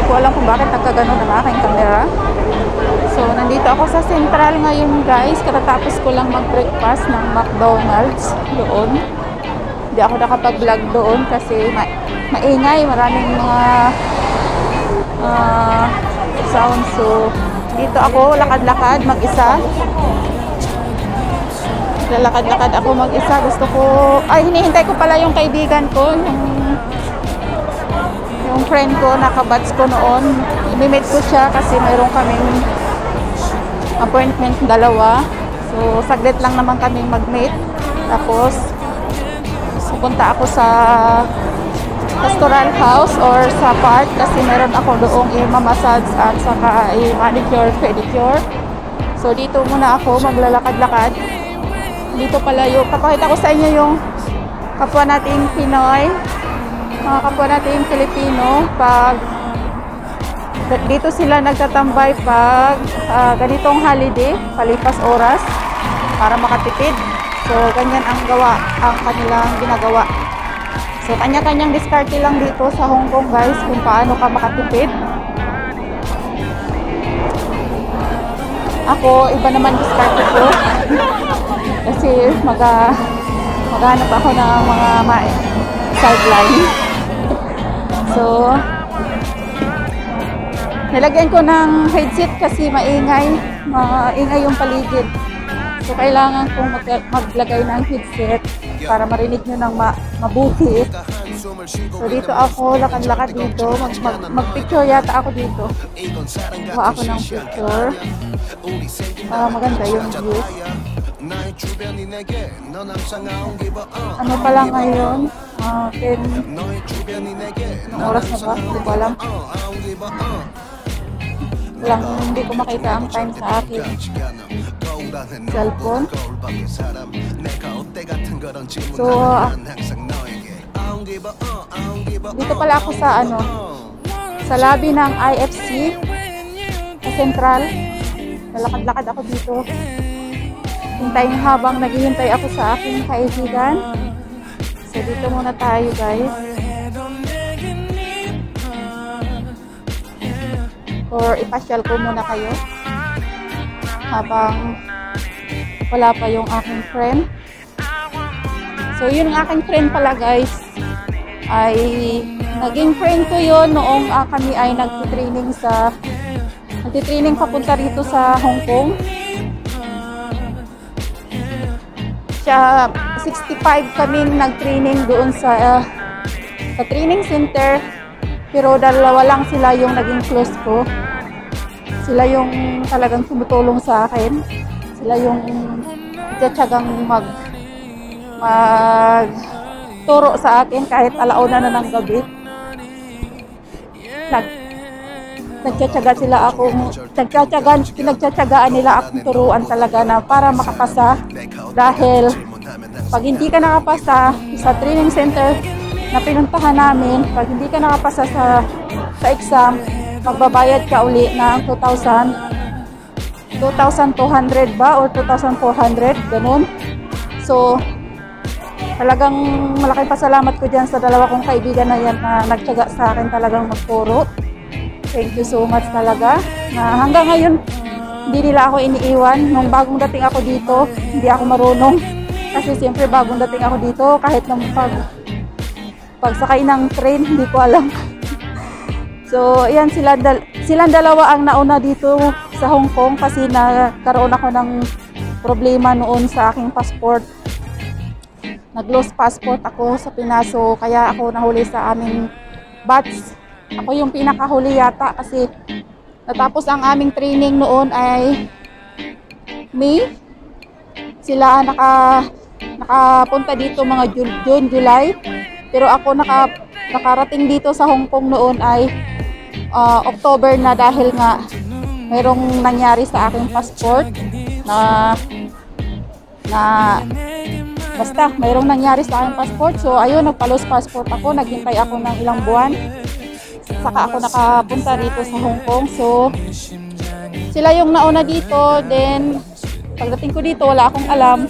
ko alam kung bakit nagkaganon ang aking camera. So, nandito ako sa Central ngayon guys. Katatapos ko lang mag-breakfast ng McDonald's doon. Hindi ako nakapag-vlog doon kasi maingay. Maraming mga sound. So, dito ako lakad-lakad mag-isa. Lalakad-lakad ako mag-isa. Gusto ko, hinihintay ko pala yung kaibigan ko, yung friend ko, nakabats ko noon. I-meet ko siya kasi mayroon kaming appointment dalawa. So, saglit lang naman kaming mag-meet. Tapos, pupunta ako sa pastoral house or sa park kasi meron ako doong i-massage at saka i-manicure, pedicure. So, dito muna ako maglalakad-lakad. Dito pala yung, papakita ko sa inyo yung kapwa nating Pinoy, mga kapwa nating Filipino. Pag dito sila nagtatambay pag ganitong holiday, palipas oras para makatipid. So, ganyan ang kanilang ginagawa. So, kanya-kanyang diskarte lang dito sa Hong Kong guys kung paano ka makatipid. Ako, iba naman diskarte ko. Kasi maghanap ako ng mga sideline. So, nilagyan ko ng headset kasi maingay yung paligid. So, kailangan kong maglagay ng headset para marinig nyo ng mabuti. So, dito ako, lakad-lakad dito. Mag-picture yata ako dito. Kuha ako ng picture. Maganda yung view. Ano pala ngayon? 10. Anong oras na ba? Hindi ko alam. Hindi ko makita ang time sa akin cellphone. So, dito pala ako sa sa lobby ng IFC sa Central. Lalakad-lakad ako dito. Hintayin habang naghihintay ako sa aking kaibigan. So, dito muna tayo guys. Or ipasyal ko muna kayo habang wala pa yung aking friend. So, yun ang aking friend pala guys. Ay naging friend ko yun noong kami ay nagtitraining papunta rito sa Hong Kong. Siya, 65 kaming nag-training doon sa training center. Pero dalawa lang sila yung naging close ko. Sila yung talagang tumutulong sa akin. Sila yung tiyatsagang magturo sa akin kahit alauna na ng gabi. Pinagtsatsagaan nila akong turuan talaga na para makapasa. Dahil pag hindi ka nakapasa sa training center na pinuntahan namin, pag hindi ka nakapasa sa exam, magbabayad ka uli ng 2,200 ba or 2,400, ganun. So, talagang malaking pasalamat ko dyan sa dalawa kong kaibigan na yan na nagtyaga sa akin talagang magturo. Thank you so much talaga. Na hanggang ngayon, hindi nila ako iniiwan. Nung bagong dating ako dito, hindi ako marunong. Kasi siyempre bagong dating ako dito, kahit nung pagsakay ng train, hindi ko alam. So, ayan, silang dalawa ang nauna dito sa Hong Kong kasi nagkaroon ako ng problema noon sa aking passport. Nag-lost passport ako sa Pinaso, kaya ako nahuli sa aming batch. Ako yung pinakahuli yata kasi natapos ang aming training noon ay May. Sila nakapunta dito mga June, July. Pero ako nakarating dito sa Hong Kong noon ay October na dahil nga mayroong nangyari sa aking passport na basta mayroong nangyari sa aking passport. So ayun, nagpa-lost passport ako, naghintay ako ng ilang buwan. Saka ako nakapunta dito sa Hong Kong. So sila yung nauna dito, then pagdating ko dito wala akong alam.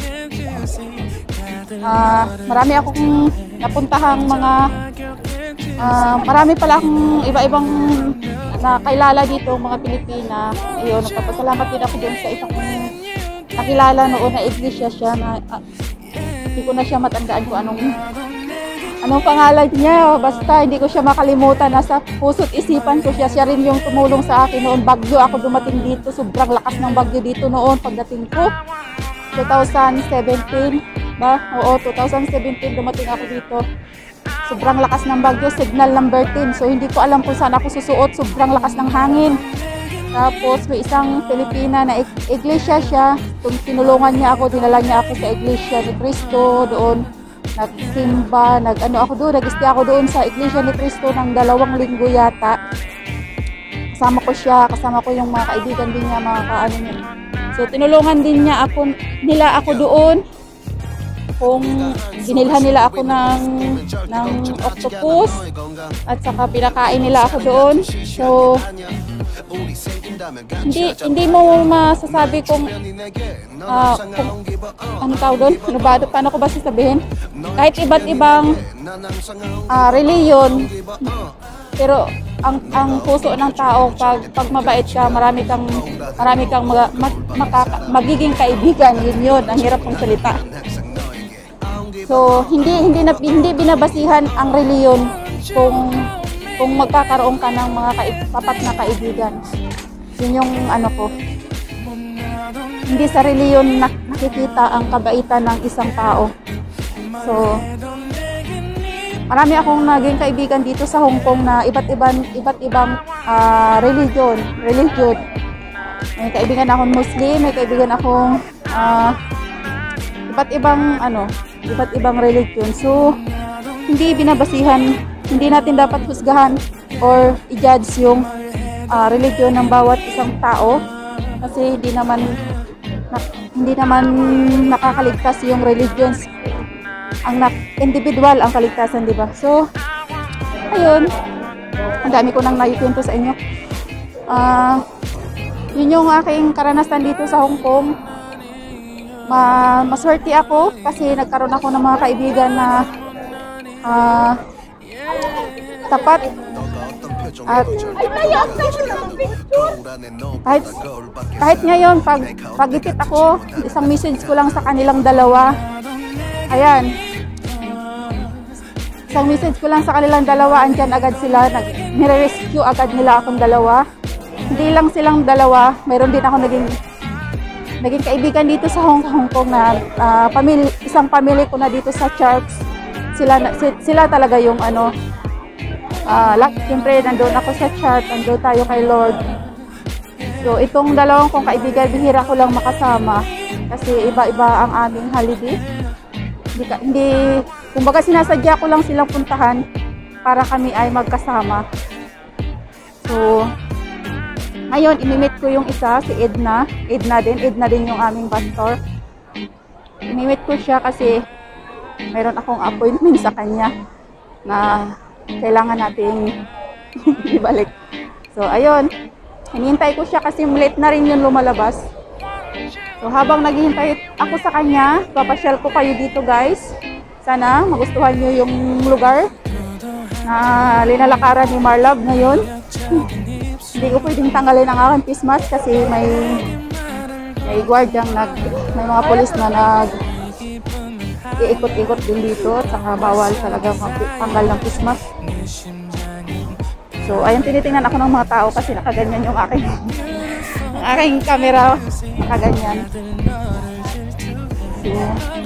Marami akong napuntahang mga Marami pala akong iba-ibang nakilala dito, mga Pilipina. Ayun, nagpapasalamat din ako dun sa isang nakilala noon na iglesia siya na hindi ko na siya matandaan kung anong pangalan niya. Basta hindi ko siya makalimutan. Nasa puso't isipan ko siya. Siya rin yung tumulong sa akin noon. Bagyo ako dumating dito. Sobrang lakas ng bagyo dito noon pagdating ko. 2017 ba? Oo, 2017 dumating ako dito. Sobrang lakas ng bagyo, signal number 10. So hindi ko alam kung saan ako susuot. Sobrang lakas ng hangin. Tapos may isang Pilipina na iglesia siya. Tinulungan niya ako, dinala niya ako sa iglesia ni Cristo doon. Nagsimba, nag-stay ako doon sa iglesia ni Cristo ng 2 linggo yata. Kasama ko siya, kasama ko yung mga kaibigan din niya, mga kaano niya. So tinulungan din nila ako doon. Kung dinilhan nila ako ng octopus at saka pinakain nila ako doon. So hindi mo masasabi kung ano tawag doon, paano ko ba sasabihin, kahit iba't ibang reliyon, pero ang puso ng tao pag mabait ka, marami kang magiging kaibigan. Yun ang hirap kong salita. So hindi binabasihan ang reliyon kung magkakaroon ka ng mga tapat na kaibigan. Yun yung ano ko. Hindi sa reliyon nakikita ang kabaitan ng isang tao. So marami akong naging kaibigan dito sa Hong Kong na iba't ibang religion. May kaibigan akong Muslim, may kaibigan akong iba't ibang religion. So hindi binabasihan, hindi natin dapat husgahan or i-judge yung religion ng bawat isang tao kasi hindi naman nakakaligtas yung religions. Ang individual ang kaligtasan, di ba? So ayun, ang dami ko nang naikwento sa inyo. Yun yung aking karanasan dito sa Hong Kong. Maswerte ako kasi nagkaroon ako ng mga kaibigan na tapat at kahit ngayon pag-ipit ako, isang message ko lang sa kanilang dalawa. Ayan, isang message ko lang sa kanilang dalawa, andyan agad sila, nire-rescue agad nila akong dalawa. Hindi lang silang dalawa, mayroon din ako naging kaibigan dito sa Hong Kong na isang pamilya ko na dito sa church. Sila talaga yung siyempre nandun ako sa church, nandun tayo kay Lord. So itong dalawang kong kaibigan, bihira ko lang makasama kasi iba-iba ang aming holiday. Kumbaga sinasadya ko lang silang puntahan para kami ay magkasama. So ngayon, imimit ko yung isa, si Edna. Edna din yung aming pastor. Imimit ko siya kasi mayroon akong appointment sa kanya na kailangan nating ibalik. So, ayun. Hinihintay ko siya kasi late na rin yung lumalabas. So, habang naghihintay ako sa kanya, papasyal ko kayo dito, guys. Sana magustuhan nyo yung lugar na linalakaran ni Marlove ngayon. Hindi ko pwedeng tanggalin ang aking face mask kasi may guardyang may mga polis na iikot-ikot din dito at saka bawal talaga tanggal ng face mask. So ayun, tinitingnan ako ng mga tao kasi nakaganyan yung aking camera, nakaganyan. So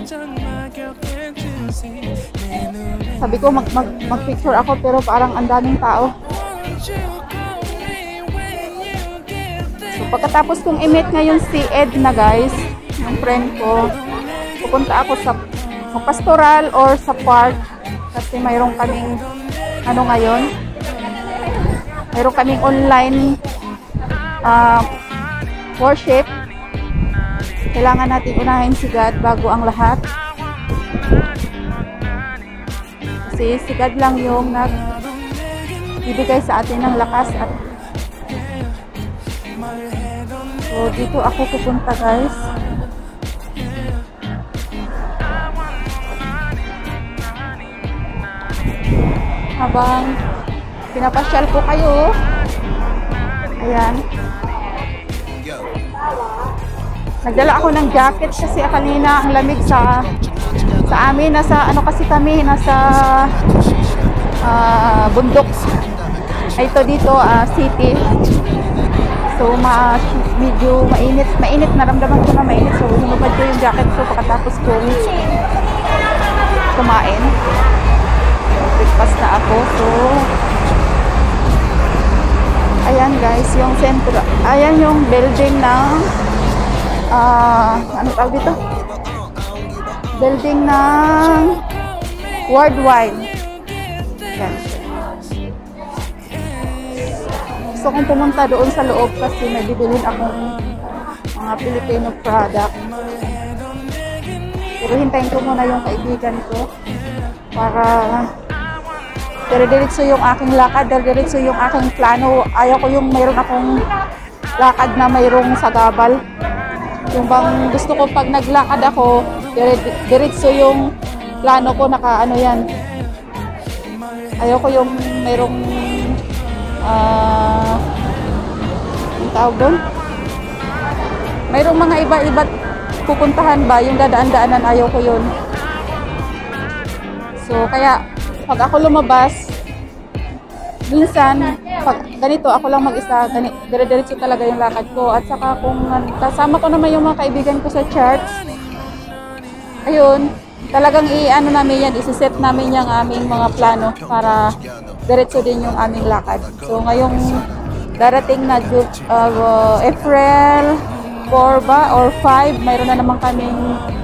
sabi ko mag-picture ako pero parang ang daming tao. So, pagkatapos kong i-meet ngayon si Edna, guys, yung friend ko, pupunta ako sa pastoral or sa park kasi mayroon kaming ngayon, mayroon kaming online worship. Kailangan natin unahin si God bago ang lahat kasi si God lang yung nagbibigay sa atin ng lakas. At so dito ako pupunta, guys. habang pinapasyal ko kayo. Ayan. Nagdala ako ng jacket kasi kanina ang lamig sa amin. Nasa ano kasi kami, nasa bundok. Ito dito, city. So medyo mainit, naramdaman ko na mainit. So hinubad ko yung jacket ko pagkatapos ko kumain. Breakfast na ako. So ayan guys, yung sentro. Ayan yung building ng ano tawag dito? Building ng Worldwide. Ayan. Gusto kong pumunta doon sa loob kasi may bibilin akong mga Filipino product. Pero hintayin ko muna yung kaibigan ko para dire-diretso yung aking lakad, dire-diretso yung aking plano. Ayaw ko yung mayroon akong lakad na mayroong sagabal. Yung bang gusto ko pag naglakad ako, diretso yung plano ko, naka ano yan. Ayaw ko yung mayroong yung tawag doon? Mayroong mga iba-iba pupuntahan ba, yung dadaan-daanan, ayaw ko yun. So kaya pag ako lumabas, minsan pag ganito ako lang mag-isa, dire-diretso talaga yung lakad ko. At saka kung kasama ko naman yung mga kaibigan ko sa church, ayun, talagang i-ano namin yan, isi-set namin yung aming mga plano para diretso din yung aming lakad. So ngayong darating na April 4 ba or 5, mayroon na naman kaming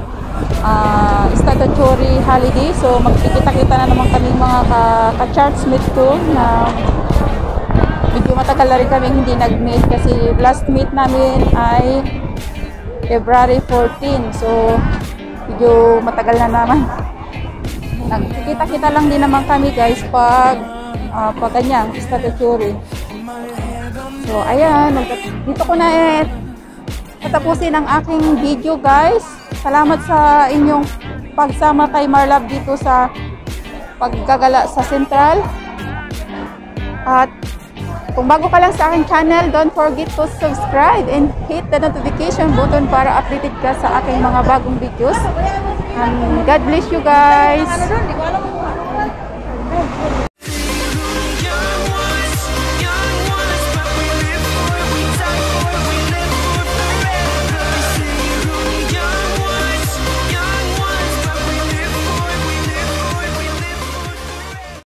statutory holiday. So magkikita-kita na naman kaming mga ka-churchmate ko na medyo matagal na rin kaming hindi nag-meet kasi last meet namin ay February 14. So medyo matagal na naman. Nagkikita-kita lang din naman kami guys pag ganyang statutory. So ayan, dito ko na patapusin ang aking video guys. Salamat sa inyong pagsama kay Marlove dito sa paggagala sa Central. At kung bago ka lang sa aking channel, don't forget to subscribe and hit the notification button para updated ka sa aking mga bagong videos. And God bless you guys.